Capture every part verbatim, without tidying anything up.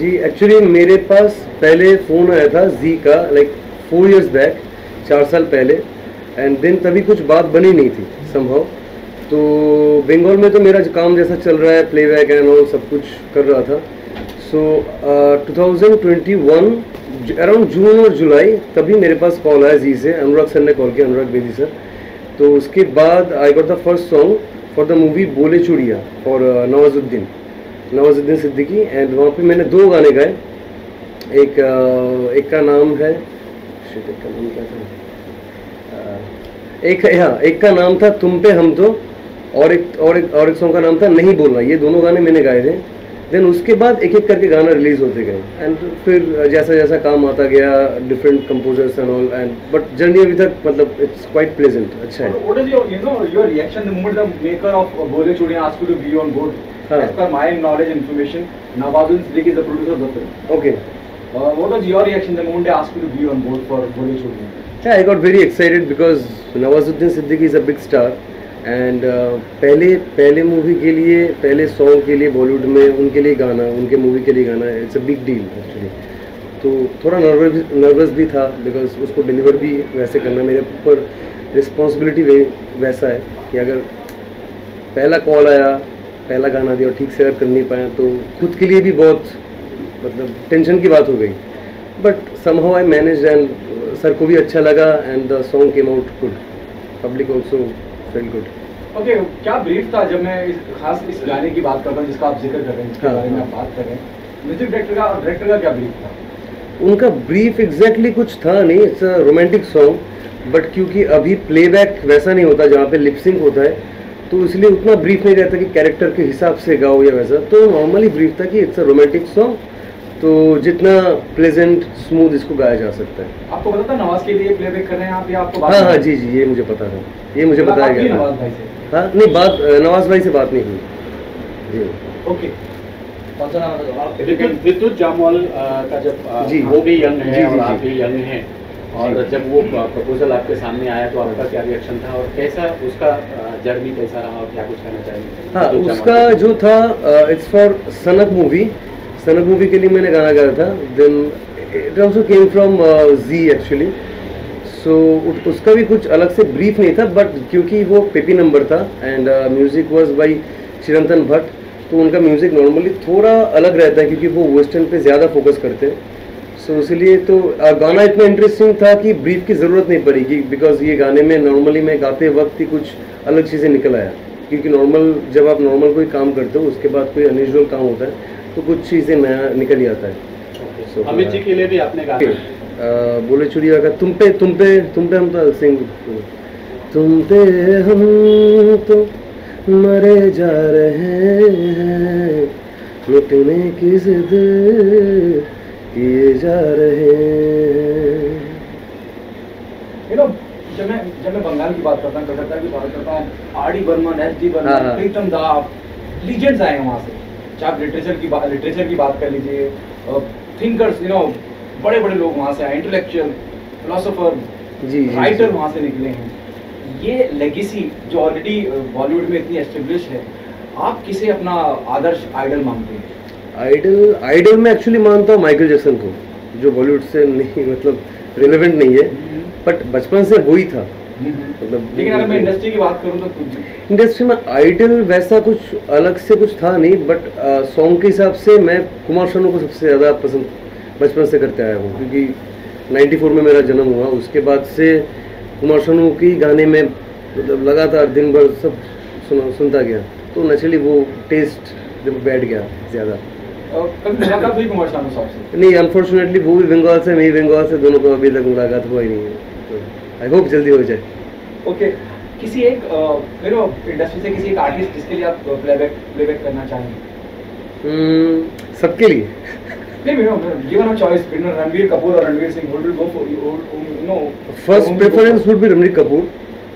जी actually मेरे पास पहले phone आया था जी का, लाइक फोर इयर्स बैक, चार साल पहले, एंड देन तभी कुछ बात बनी नहीं थी संभव। तो बंगाल में तो मेरा जो काम जैसा चल रहा है, प्लेबैक एंड ऑल सब कुछ कर रहा था। So two thousand twenty one around June और जुलाई, तभी मेरे पास कॉल आया जी से, अनुराग सर ने कॉल किया, अनुराग बेदी सर। तो उसके बाद I got the first song for the movie Bole Chudiyan for Nawazuddin Nawazuddin Siddiqui, and वहाँ पे मैंने दो गाने गाए। एक uh, एक का नाम है, शिट, एक का नाम क्या था, uh, एक हाँ एक का नाम था तुम पे हम तो, और एक और एक और एक सॉन्ग का नाम था नहीं बोलना। ये दोनों गाने मैंने गाए थे। देन उसके बाद एक एक करके गाना रिलीज होते गए, एंड फिर जैसा जैसा काम आता गया, different composers and all, and but journey अभी तक मतलब इट्स क्वाइट प्लेजेंट, अच्छा है। What is your, you know, your reaction the moment the maker of Bole Chudiyan asked you to be on board? As per my knowledge and information, Nawazuddin Siddiqui is the producer of the film. Okay. Uh, what was your reaction the moment they asked you to be on board for Bole Chudiyan? Yeah, I got very excited because Nawazuddin Siddiqui is a big star. And uh, पहले पहले movie के लिए, पहले song के लिए बॉलीवुड में उनके लिए गाना, उनके मूवी के लिए गाना, it's a big deal actually. तो थोड़ा नर्वस नर्वस भी था बिकॉज उसको डिलीवर भी वैसे करना, मेरे ऊपर रिस्पॉन्सिबिलिटी वैसा है कि अगर पहला कॉल आया, पहला गाना दिया और ठीक से अगर कर नहीं पाया तो खुद के लिए भी बहुत मतलब टेंशन की बात हो गई। But somehow I manage, and sir को भी अच्छा लगा, and the song came out good, public also fell good. Okay, क्या ब्रीफ था जब मैं इस खास इस गाने की बात करता हूँ जिसका आप जिक्र कर रहे हैं, जिसके बारे में आप बात कर रहे हैं, म्यूजिक डायरेक्टर का डायरेक्टर का क्या ब्रीफ था? उनका ब्रीफ एग्जैक्टली कुछ था नहीं, it's a romantic song, but क्योंकि अभी प्लेबैक वैसा नहीं होता जहाँ पे लिपसिंग होता है, तो इसलिए उतना ब्रीफ नहीं रहता कि कैरेक्टर के हिसाब से गाओ या वैसा। तो नॉर्मली ब्रीफ था कि इट्स अ रोमांटिक सॉन्ग, तो जितना प्लेजेंट स्मूथ इसको गाया जा सकता है। आपको पता था नवाज के लिए प्लेबैक कर रहे हैं आप, या आपको? हाँ हाँ जी जी, ये मुझे पता था, ये मुझे बताया गया था। हाँ नहीं, बात नवाज भाई से बात नहीं हुई जी। ओके, विद्युत जामवाल का जब जी वो भी यंग है और आप भी यंग हैं, और जब वो प्रपोजल आपके सामने आया तो आपका क्या रिएक्शन था और कैसा उसका जर्नी कैसा रहा और क्या कुछ कहना चाहिए? हाँ, उसका जो था, it's for Sanak movie, Sanak movie के लिए मैंने गाना गाया था। Then it also came from Zee actually. So उसका भी कुछ अलग से ब्रीफ नहीं था, बट क्योंकि वो पेपी नंबर था and music was by Chirantan Bhatt, तो उनका म्यूजिक नॉर्मली थोड़ा अलग रहता है क्योंकि वो वेस्टर्न पे ज़्यादा फोकस करते हैं। सो so, इसलिए तो uh, गाना इतना इंटरेस्टिंग था कि ब्रीफ की ज़रूरत नहीं पड़ेगी, बिकॉज ये गाने में नॉर्मली मैं गाते वक्त ही कुछ अलग चीज़ें निकल आया, क्योंकि नॉर्मल जब आप नॉर्मल कोई काम करते हो उसके बाद कोई अनयूजुअल काम होता है तो कुछ चीज़ें नया निकल ही आता है। So, अमित जी के लिए भी आपने गाया uh, बोले चूड़िया का तुम पे तुम पे तुम पे हम तो सिंग तुम पे हम तो मरे जा रहे हैं, मिटने की जिद किए जा रहे हैं। You know, जब मैं जब मैं बंगाल की बात करता हूँ, कलकत्ता की बात करता हूँ, R D Burman, S D Burman, Pritam da, legends आए हैं वहाँ से। चाहे आप लिटरेचर की बात लिटरेचर की बात कर लीजिए, थिंकर्स, यू नो, बड़े बड़े लोग वहाँ से आए, इंटेलेक्चुअल, फिलोसोफर, राइटर वहाँ से निकले हैं। ये लेगेसी जो ऑलरेडी बॉलीवुड में इतनी एस्टेब्लिश है, आप किसे अपना आदर्श आइडल मानते हैं? आइडल आइडल मैं एक्चुअली मानता हूँ माइकल जैक्सन को, जो बॉलीवुड से नहीं मतलब रिलेवेंट नहीं है, बट बचपन से वही था। मतलब लेकिन अगर मैं इंडस्ट्री की बात करूँ तो इंडस्ट्री में आइडल वैसा कुछ अलग से कुछ था नहीं, बट सॉन्ग के हिसाब से मैं कुमार शानू को सबसे ज़्यादा पसंद बचपन से करते आया हूँ, क्योंकि नाइन्टी फोर में मेरा जन्म हुआ। उसके बाद से कुमार शानू की गाने में मतलब लगातार दिन भर सब सुना सुनता गया, तो नेचुरली वो टेस्ट जब बैठ गया ज़्यादा। कभी मुलाकात हुई कुमार शानू साहब से? नहीं, अनफॉर्चुनेटली वो भी बंगाल से, मैं भी बंगाल से, दोनों को अभी तक मुलाकात हुआ ही नहीं है। तो आई होप जल्दी हो जाए। ओके, किसी एक यू नो इंडस्ट्री से किसी एक आर्टिस्ट जिसके लिए आप प्लेबैक प्लेबैक करना चाहेंगे? सबके लिए नहीं, you know, given a choice between Ranbir Kapoor और Ranveer Singh, would you go for, you know, first preference would be Ranbir Kapoor,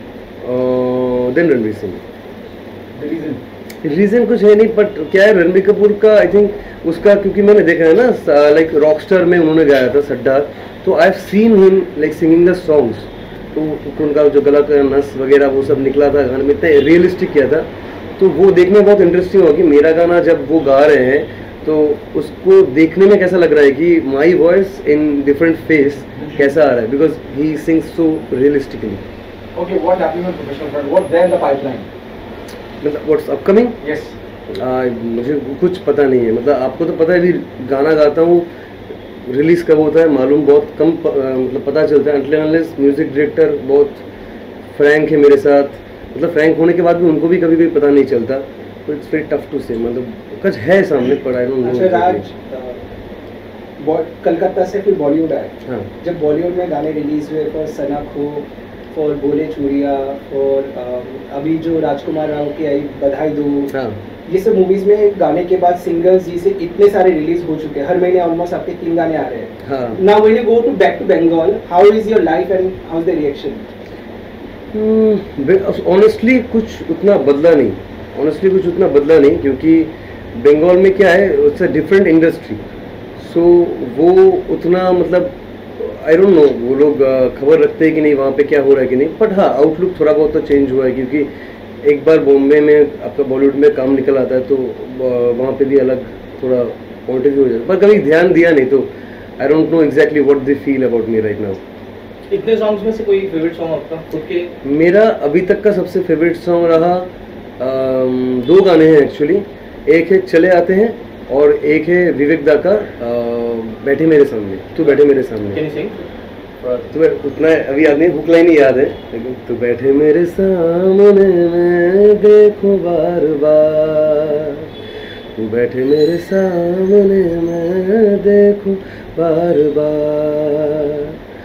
then Ranveer Singh. The reason reason कुछ है नहीं, बट क्या है, रणबीर कपूर का आई थिंक उसका, क्योंकि मैंने देखा है ना लाइक रॉकस्टार में उन्होंने गाया था सड्डा, तो I have seen him like singing the songs, तो उनका जो गला का नस वगैरह वो सब निकला था गाने में, इतना रियलिस्टिक किया था, तो वो देखना बहुत इंटरेस्टिंग होगा कि मेरा गाना जब वो गा रहे हैं तो उसको देखने में कैसा लग रहा है कि my voice in different face कैसा आ रहा है, because he sings so realistically. Okay, what happening on professional front? What there in the pipeline? मतलब व्हाट्स अपकमिंग? Yes. मुझे कुछ पता नहीं है. मतलब आपको तो पता है अभी गाना गाता हूँ, रिलीज़ कब होता है मालूम बहुत कम प, आ, मतलब पता चलता है. अनटिल अनलेस म्यूज़िक डायरेक्टर बहुत फ्रैंक है मेरे साथ, मतलब फ्रैंक होने के बाद भी उनको भी कभी कभी पता नहीं चलता. तो इट्स वेरी टफ टू से, मतलब कुछ है सामने पर आई डोंट नो. अच्छा राज, कलकत्ता से फिर बॉलीवुड आए. हाँ. जब बॉलीवुड में गाने रिलीज हुए फॉर सनक हो, फॉर बोले चूड़िया, और अभी जो राजकुमार राव की आई बधाई दो, हाँ. ये सब मूवीज में गाने के बाद सिंगर्स जी से इतने सारे रिलीज हो चुके हैं, हर महीने ऑलमोस्ट आपके तीन गाने आ रहे हैं. Now when you go to back to Bengal, how is your life and how is the reaction? Honestly कुछ उतना बदला नहीं. ऑनेस्टली कुछ उतना बदला नहीं क्योंकि बंगाल में क्या है, it's a different industry. So वो उतना मतलब आई डोंट नो वो लोग खबर रखते हैं कि नहीं वहाँ पे क्या हो रहा है कि नहीं. बट हाँ, आउटलुक थोड़ा बहुत तो चेंज हुआ है क्योंकि एक बार बॉम्बे में आपका बॉलीवुड में काम निकल आता है तो वहाँ पे भी अलग थोड़ा पॉइंट ऑफ व्यू हो जाता है. पर कभी ध्यान दिया नहीं तो I don't know exactly what they feel about me right now. इतने सॉन्ग्स में से कोई फेवरेट सॉन्ग आपका खुद के? मेरा अभी तक का सबसे फेवरेट सॉन्ग रहा आम, दो गाने हैं एक्चुअली. एक है चले आते हैं और एक है विवेक दा का बैठे मेरे सामने, तू बैठे मेरे सामने. तो उतना अभी याद नहीं, हुक लाइन ही याद है लेकिन तू बैठे मेरे सामने मैं देखूं बार बार, तू बैठे मेरे सामने मैं देखूं बार बार,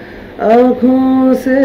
आँखों से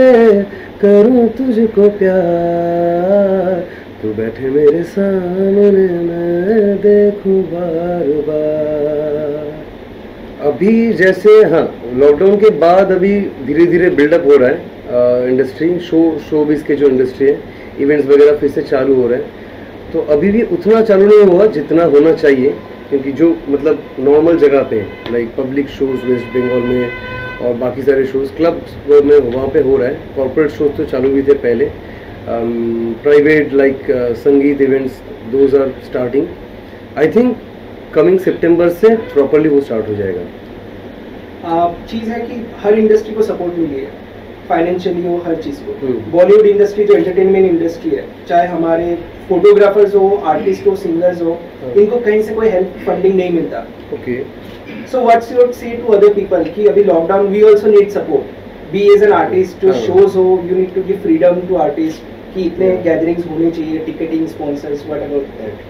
करूं तुझको प्यार, तू बैठे मेरे सामने मैं देखूं बार बार. अभी जैसे हाँ लॉकडाउन के बाद अभी धीरे धीरे बिल्डअप हो रहा है इंडस्ट्री, शो शोबिज के जो इंडस्ट्री है, इवेंट्स वगैरह फिर से चालू हो रहे हैं. तो अभी भी उतना चालू नहीं हुआ जितना होना चाहिए क्योंकि जो मतलब नॉर्मल जगह पे like public shows West Bengal में और बाकी सारे शोज क्लब्स में वहाँ पे हो रहा है. कॉर्पोरेट शोज तो चालू भी थे पहले. Private like sangeet events those are starting. I think coming September से प्रॉपर्ली वो स्टार्ट हो जाएगा. चीज़ है कि हर इंडस्ट्री को सपोर्ट मिली है फाइनेंशियली हो, हर चीज़ को. बॉलीवुड इंडस्ट्री जो एंटरटेनमेंट इंडस्ट्री है, चाहे हमारे फोटोग्राफर्स हो, आर्टिस्ट हो, सिंगर्स हो, इनको कहीं से कोई हेल्प फंडिंग नहीं मिलता. Okay. So what's your say to other people कि अभी lockdown we also need support, be as an artist, जो शोज हो you need to give freedom to artist कि इतने गैदरिंग्स होने चाहिए, ticketing, sponsors, whatever that.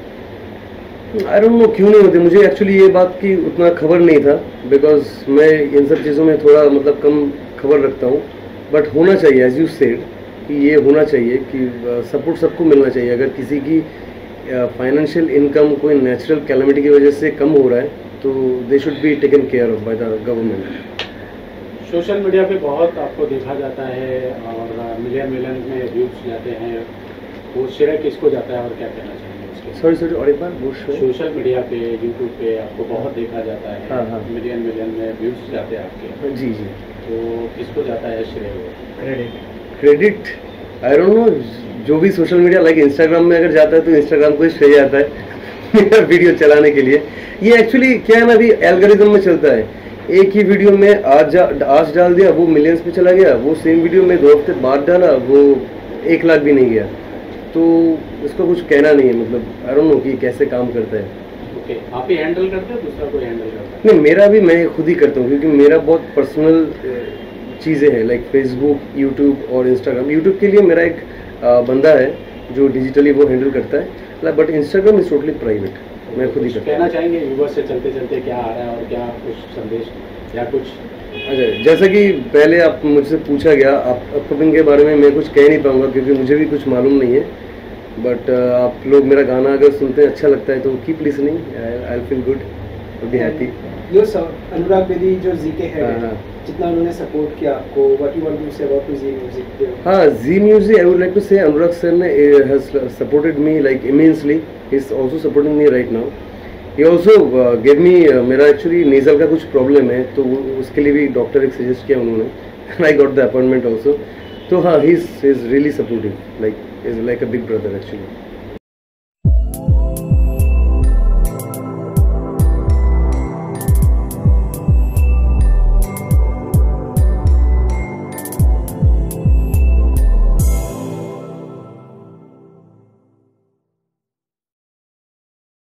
I don't know क्यों नहीं होते. मुझे एक्चुअली ये बात की उतना खबर नहीं था बिकॉज मैं इन सब चीज़ों में थोड़ा मतलब कम खबर रखता हूँ. बट होना चाहिए एज यू सेड कि ये होना चाहिए कि सपोर्ट सबको मिलना चाहिए. अगर किसी की फाइनेंशियल इनकम कोई नेचुरल कैलेमिटी की वजह से कम हो रहा है तो they should be taken care of by the government. Social media पे बहुत आपको देखा जाता है और मिलियन मिलियन में व्यूज जाते हैं, वो श्रेय किसको जाता है और क्या कहना चाहिए? सॉरी सॉरी और एक बार वो सोशल मीडिया पे यूट्यूब पे आपको बहुत देखा जाता है. हाँ, हाँ. मिलियन मिलियन में व्यूज जाते हैं आपके. जी जी. तो किसको जाता है श्रेय? Credit credit I don't know. जो भी सोशल मीडिया लाइक इंस्टाग्राम में अगर जाता है तो इंस्टाग्राम को ही श्रेय जाता है मेरा वीडियो चलाने के लिए. ये एक्चुअली क्या है ना, अभी एल्गोरिथम में चलता है. एक ही वीडियो में आज आज डाल दिया, वो मिलियंस पे चला गया. वो सेम वीडियो में दो हफ्ते बाद डाला, वो एक लाख भी नहीं गया. तो इसका कुछ कहना नहीं है. मतलब आई डोंट नो कि कैसे काम करता है. ओके. आप ही हैंडल करते हो, दूसरा कोई हैंडल करता है? नहीं, मेरा भी मैं खुद ही करता हूँ क्योंकि मेरा बहुत पर्सनल चीज़ें हैं लाइक फेसबुक, यूट्यूब और इंस्टाग्राम. यूट्यूब के लिए मेरा एक आ, बंदा है जो डिजिटली वो हैंडल करता है. But Instagram is totally private, मैं खुद ही करता हूँ. कहना चाहेंगे व्यूअर्स से चलते चलते क्या आ रहा है और क्या कुछ संदेश या कुछ? अच्छा, जैसा कि पहले आप मुझसे पूछा गया आप अपकमिंग के बारे में, मैं कुछ कह नहीं पाऊँगा क्योंकि मुझे भी कुछ मालूम नहीं है. बट uh, आप लोग मेरा गाना अगर सुनते हैं अच्छा लगता है तो keep listening, I will feel good, I be happy. Yo sir, Anurag Bedi जो जी के हेड हैं, जितना उन्होंने सपोर्ट किया आपको, what you want to say about Zee music? हाँ, Zee music I would like to say Anurag sir ने has supported me like immensely. He is also supporting me right now. He also give me, मेरा actually nasal का कुछ problem है तो उसके लिए भी डॉक्टर एक सजेस्ट किया उन्होंने and I got the appointment also. तो हाँ, he is really supportive, like is like a big brother actually.